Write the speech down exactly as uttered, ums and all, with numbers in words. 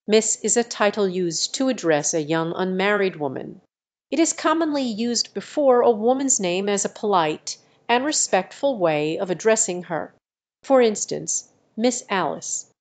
Miss is a title used to address a young unmarried woman. It is commonly used before a woman's name as a polite and respectful way of addressing her; for instance, Miss Alice.